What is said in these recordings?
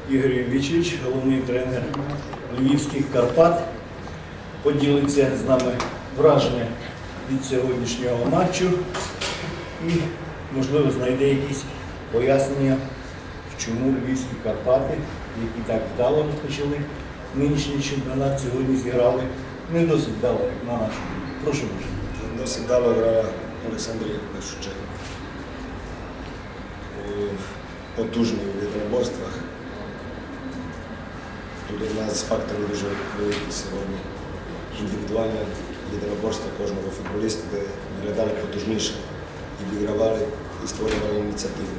Ігор Іллічевич, головний тренер Львівських Карпат, поділиться з нами враження від сьогоднішнього матчу і, можливо, знайде якісь пояснення, чому Львівські Карпати, які так вдало розпочали нинішній чемпіонат, сьогодні зіграли не досить вдало, як на нашу. Прошу дуже. Досить вдало грала Олександрія в першу чергу. Потужні в єдиноборствах. Тут у нас фактори дуже великі сьогодні. Індивідуальне єдиноборство кожного футболіста, де виглядали потужніше і вигравали, і створювали ініціативу.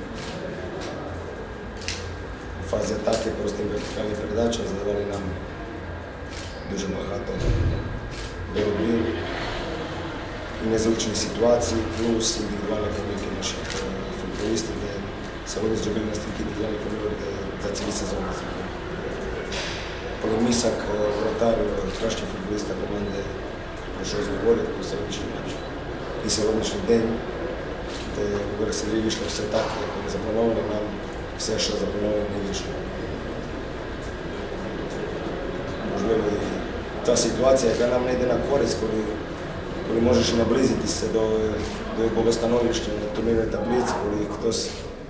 У фазі атаки просто вертикальні передачі задавали нам дуже багато боротьби і незручні ситуації, плюс індивідуальні помилки наших футболістів, де сьогодні зробили настільки індивідуальні помилки, де за цілий сезон зробили. Полемісак, вратар, кращий футболіста команди, про що говорять про сьогоднішній матч. І сьогоднішній день, де в Олександрії вийшло все так, як вони заплановані, нам все, що заплановано, не вийшло. Можливо, і та ситуація, яка нам не йде на користь, коли можеш наблизитися до якого становища на турнірній таблиці, коли хтось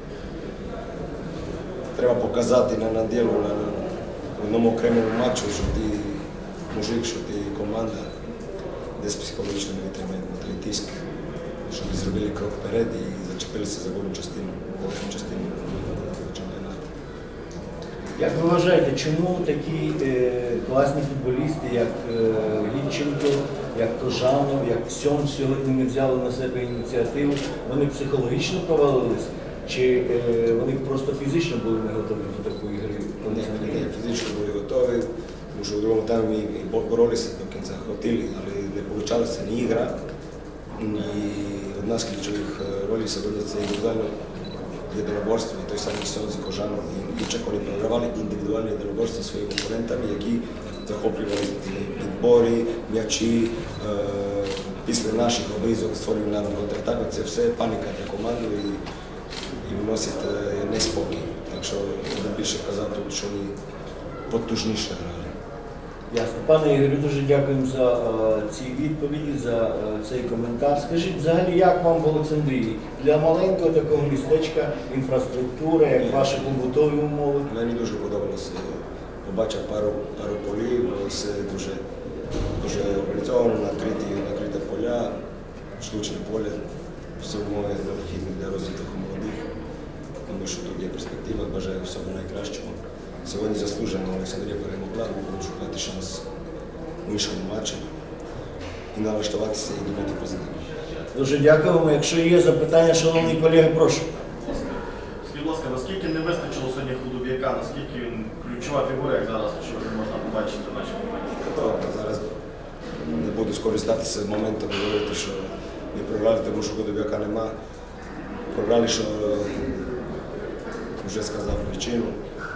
треба показати на ділу, в одному окремому матчу, що ти мужик, що ти команда, десь психологічно не витримає тиск, щоб зробили крок вперед і зачепилися за головну частину чемпіонату. Як ви вважаєте, чому такі класні футболісти, як Лінченко, як Кожанов, як Сьом сьогодні не взяли на себе ініціативу, вони психологічно провалились? Чи вони просто фізично були не готові до такої гри? Ні, фізично були готові, тому що в другому таймі і боролися до кінця, хотіли, але не вийшла ні гра, ні одна з ключових ролей сьогодні це індивідуальне єдиноборство, і той самий Сьом з Кожанов. І Ліча, коли програвали індивідуальне єдиноборство своїми опонентами, які захоплювали відбори, м'ячі, після наших обрізок створювали нам контратаку, це все паніка для команди і виносить неспокій. Так що я більше казав тут, що вони потужніше грали. Ясно. Пане Ігорю, дуже дякуємо за ці відповіді, за цей коментар. Скажіть, взагалі, як вам в Олександрії? Для маленького такого містечка інфраструктура, як ваші побутові умови? Мені дуже подобалося. Побачив пару полів, все дуже організовано, накрите поля, штучне поле, все умови необхідні для розвитку молодих. Думаю, що тут є перспектива, бажаю всього найкращого. Сьогодні заслужено Олександрія перемогла, будемо шукати шанс в іншому матчі і налаштуватися і думати позитивно. Дуже дякуємо. Якщо є запитання, шановні колеги, прошу. Скажіть, будь ласка, наскільки не вистачило сьогодні Худобяка, наскільки він ключова фігура, як зараз, що можна побачити в нашій команді? Зараз не буду скористатися моментом і говорити, що не програли, тому що Худобяка нема. Програли, що вже сказав причину.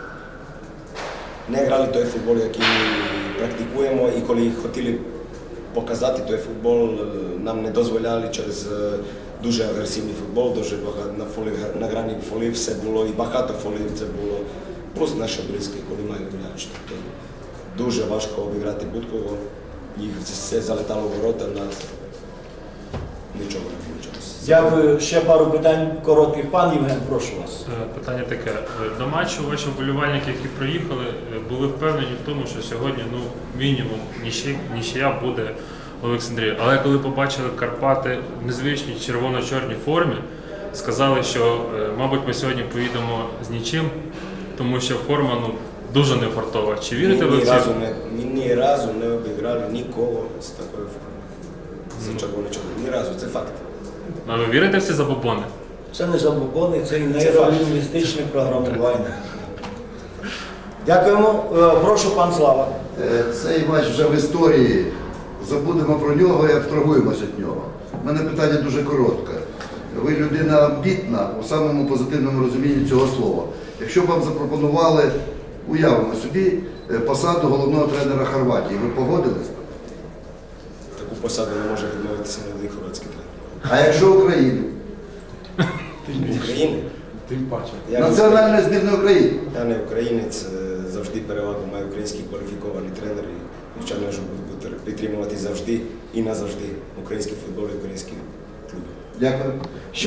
Не грали той футбол, який ми практикуємо, і коли хотіли показати той футбол, нам не дозволяли через дуже агресивний футбол, дуже багато на грані фолів все було, і багато фолів це було. Плюс наші близькі, коли мають м'яч. Дуже важко обіграти будь-кого, їх все залетало в ворота, нас нічого не вийшло. Дякую. Ще пару питань коротких. Пан Євген, прошу вас. Питання таке. До матчу ваші вболівальники, які приїхали, були впевнені в тому, що сьогодні мінімум нічия буде в Олександрії. Але коли побачили Карпати в незвичній червоно-чорній формі, сказали, що, мабуть, ми сьогодні поїдемо з нічим, тому що форма дуже нефартова. Чи вірите ви в це? Ми ні разу не обіграли нікого з такою формою. З червоно-чорною. Ні разу, це факт. А ви вірите в ці забобони? Це не забобони, це нейролінгвістичне програмування. Дякуємо. Прошу, пан Слава. Цей матч вже в історії. Забудемо про нього і абстрагуємося від нього. У мене питання дуже коротке. Ви людина амбітна у самому позитивному розумінні цього слова. Якщо б вам запропонували, уявимо собі, посаду головного тренера Хорватії, ви погодились? Таку посаду не може відмовитися молодий хорватський тренер. А якщо Україну? України? Тим паче. Національної збірної України. Я не українець, завжди перевагу має український кваліфікований тренер. І, звичайно, що буду підтримувати завжди і назавжди український футбол і українські клуби. Дякую.